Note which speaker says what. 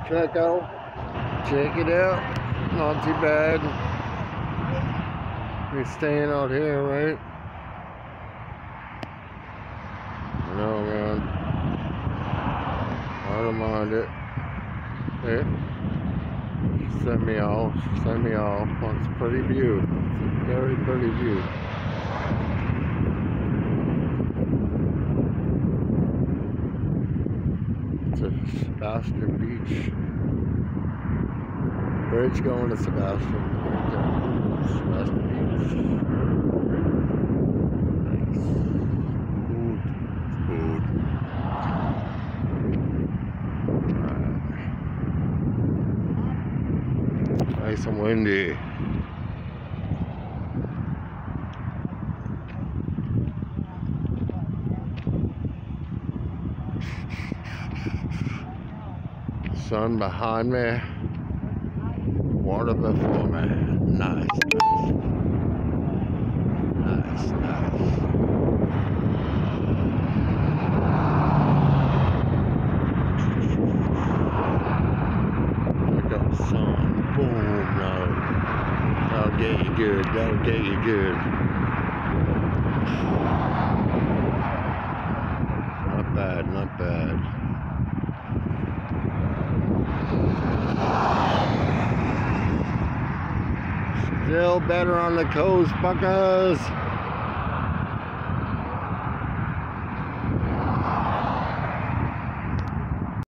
Speaker 1: Check it out. Not too bad. We're staying out here, right? No, man. I don't mind it. Hey. Send me off. It's a pretty view. It's a very pretty view. It's a Sebastian Beach. Bridge going to Sebastian. Right there. Sebastian Beach. Nice. Food. Nice and windy. Sun behind me, water before me. Nice. Look at the sun. Boom, no. That'll get you good. Not bad. Still better on the coast, buckers.